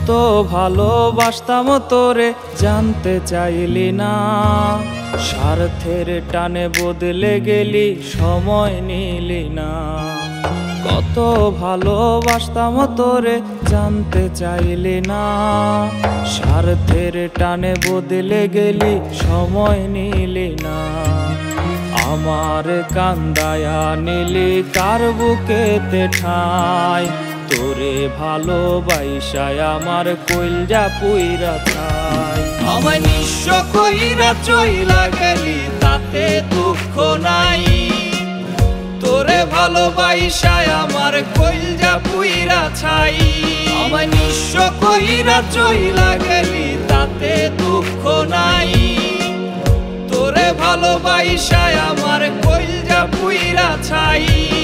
কত ভালোবাসতাম তোরে জানতে চাইলি না, স্বার্থের টানে বদলে গেলি সময় নিলি না। কত ভালোবাসতাম তোরে জানতে চাইলি না, স্বার্থের টানে বদলে গেলি সময় নিলি না। আমার কান্দায়া নিলি কার বুকেতে ঠাই, তোরে ভালোবাসায় আমার কইলজা পুইরা ছাই। আমায় নিঃস্ব কইরা চইলা গেলি তাতে দুঃখ নাই, তোরে ভালোবাসায় আমার কইলজা পুইরা ছাই। আমায় নিঃস্ব কইরা চইলা গেলি তাতে দুঃখ নাই, তোরে ভালোবাসায় আমার কইলজা পুইরা ছাই।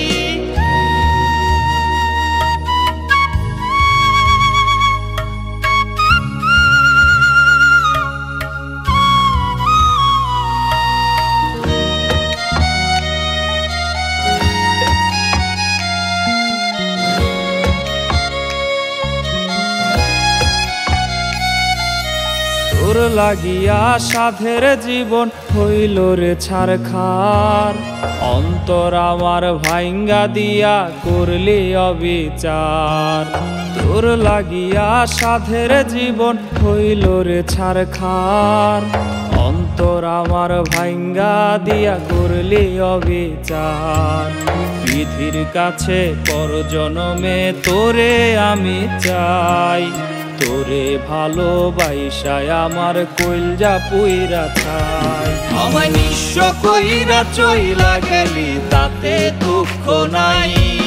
তোর লাগিয়া সাধের জীবন হইল রে ছারখার, অন্তর আমার ভাইঙ্গা দিয়া করলি অবিচার। তোর লাগিয়া সাধের জীবন হইল রে ছারখার, অন্তর আমার ভাইঙ্গা দিয়া করলি অবিচার। বিধির কাছে পর জনমে তোরে আমি চাই, তোরে ভালোবাসায় আমার কইলজা পুইরা ছাই। আমায় নিঃস্ব কইরা চইলা গেলি তাতে দুঃখ নাই,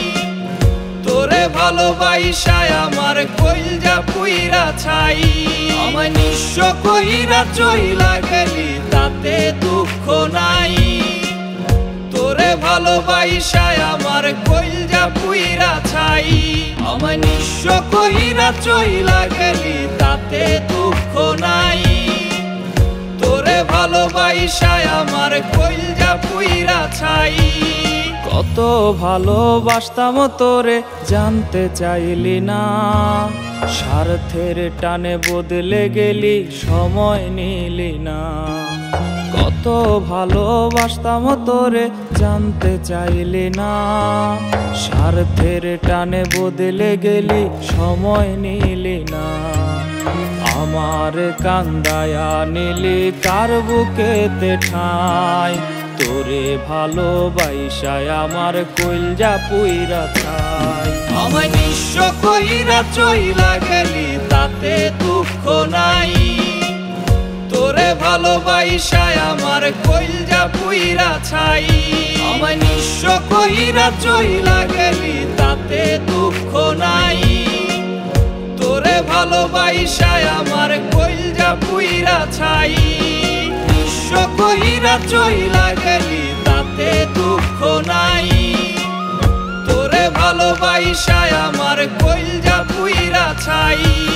তোরে ভালোবাসায় আমার কইলজা পুইরা ছাই। আমায় নিঃস্ব কইরা চইলা গেলি তাতে দুঃখ নাই, তোরে ভালোবাসায় আমার কইলজা পুইরা ছাই। আমায় নিঃস্ব কইরা চইলা গেলি তাতে দুঃখ নাই, তোরে ভালোবাসায় আমার কইলজা পুইরা ছাই। কত ভালোবাসতাম তোরে জানতে চাইলি না, স্বার্থের টানে বদলে গেলি সময় নিলি না। কত ভালোবাসতাম তোরে জানতে চাইলি না, স্বার্থের টানে বদলে গেলি সময় নিলি না। আমার কান্দায়া নিলি কার বুকেতে ঠাই, তোরে ভালোবাসায় আমার কইলজা পুইরা ছাই। আমায় নিঃস্ব কইরা চইলা গেলি তাতে দুঃখ নাই, তোরে ভালোবাসায় আমার কইলজা পুইরা ছাই। আমায় নিঃস্ব কইরা চইলা গেলি তাতে দুঃখ নাই, তোরে ভালোবাসায় আমার কইলজা পুইরা ছাই। নিঃস্ব কইরা চইলা গেলি তাতে দুঃখ নাই, তোরে ভালোবাসায় আমার কইলজা পুইরা ছাই।